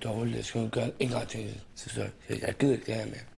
dårligt. Jeg skal jo gøre en gang til, så jeg gider ikke det her mere.